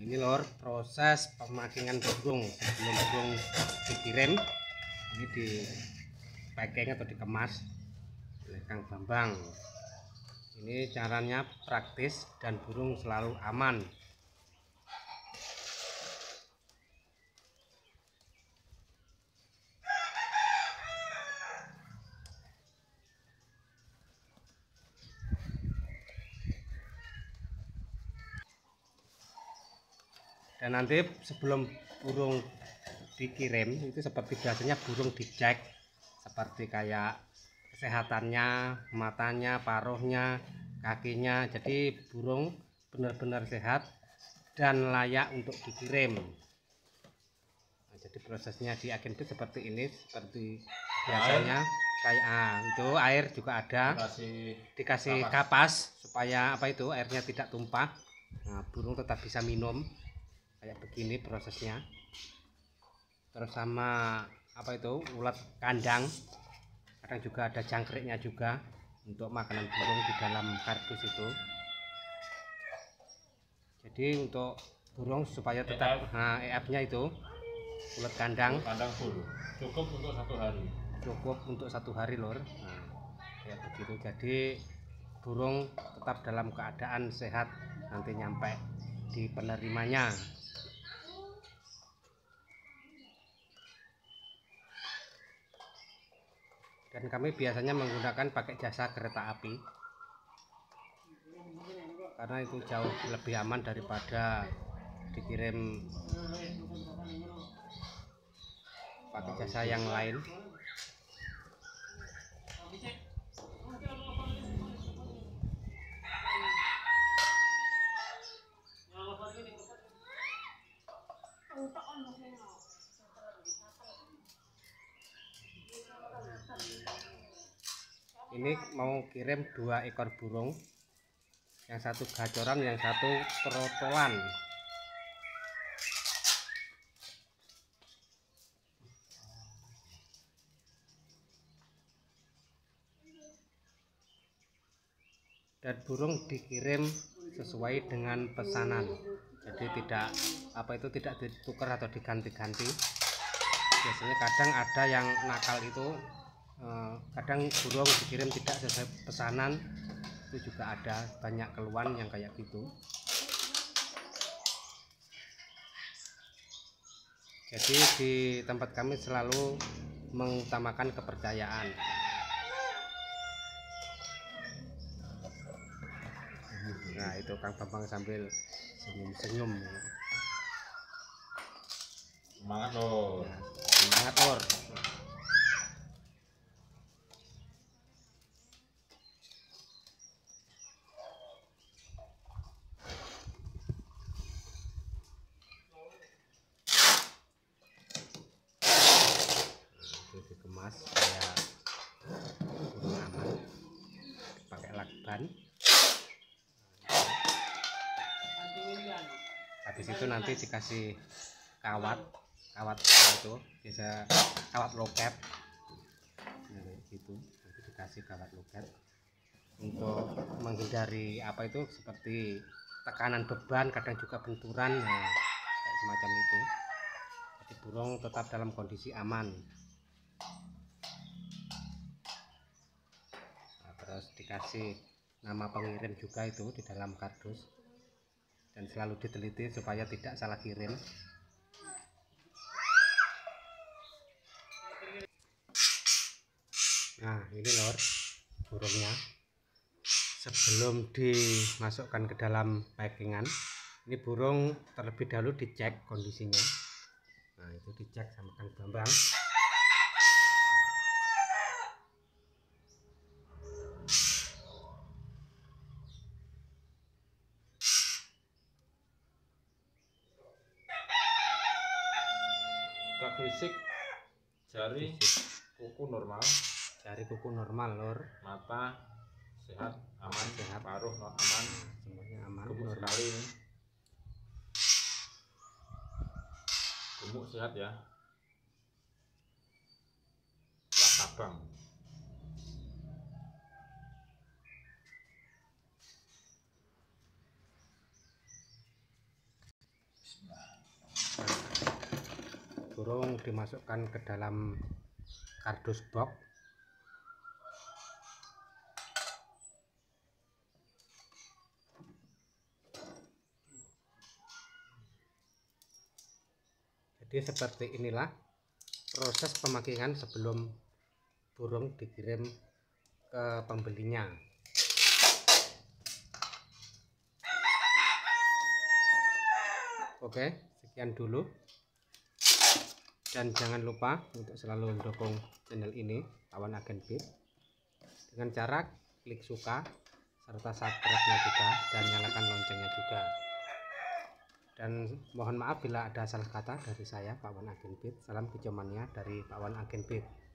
Ini lor proses pemakingan burung sebelum burung dikirim. Ini di packing atau dikemas oleh Kang Bambang. Ini caranya praktis dan burung selalu aman. Dan nanti sebelum burung dikirim itu seperti biasanya burung dicek seperti kayak kesehatannya, matanya, paruhnya, kakinya. Jadi burung benar-benar sehat dan layak untuk dikirim. Nah, jadi prosesnya di agen itu seperti ini, seperti biasanya kayak itu air juga ada, dikasih kapas supaya airnya tidak tumpah. Nah, burung tetap bisa minum. Kayak begini prosesnya. Terus sama ulat kandang, kadang juga ada jangkriknya juga untuk makanan burung di dalam kardus itu. Jadi untuk burung supaya tetap EF-nya itu ulat kandang full, cukup untuk satu hari lor. Nah, kayak begitu. Jadi burung tetap dalam keadaan sehat nanti nyampe di penerimanya. Dan kami biasanya menggunakan pakai jasa kereta api karena itu jauh lebih aman daripada dikirim pakai jasa yang lain. Ini mau kirim 2 ekor burung, yang satu gacoran, yang satu trotolan. Dan burung dikirim sesuai dengan pesanan, jadi tidak ditukar atau diganti-ganti. Biasanya kadang ada yang nakal itu, kadang burung dikirim tidak sesuai pesanan, itu juga ada banyak keluhan yang kayak gitu. Jadi di tempat kami selalu mengutamakan kepercayaan. Nah, itu Kang Bambang sambil senyum-senyum. Semangat lor. Semangat lor. Itu dikemas kayak burung aman, pakai lakban. Habis itu nanti dikasih kawat itu bisa kawat loket. Nah, gitu. Nanti dikasih kawat loket untuk menghindari seperti tekanan beban, kadang juga benturan, kayak semacam itu. Jadi burung tetap dalam kondisi aman. Nah, terus dikasih nama pengirim juga itu di dalam kardus, dan selalu diteliti supaya tidak salah kirim. Nah, ini lor burungnya sebelum dimasukkan ke dalam packingan. Ini burung terlebih dahulu dicek kondisinya. Nah, itu dicek sama Kang Bambang. Fisik jari kuku normal lor, mata sehat aman, paruh aman, semuanya aman, gemuk sekali ini, gemuk sehat ya, abang. burung dimasukkan ke dalam kardus box. Jadi seperti inilah proses pemakingan sebelum burung dikirim ke pembelinya. Oke, sekian dulu. Dan jangan lupa untuk selalu mendukung channel ini, Pawan Agen Beat, dengan cara klik suka serta subscribe-nya juga dan nyalakan loncengnya juga. Dan mohon maaf bila ada salah kata dari saya, Pawan Agen Beat. Salam kecomania dari Pawan Agen Beat.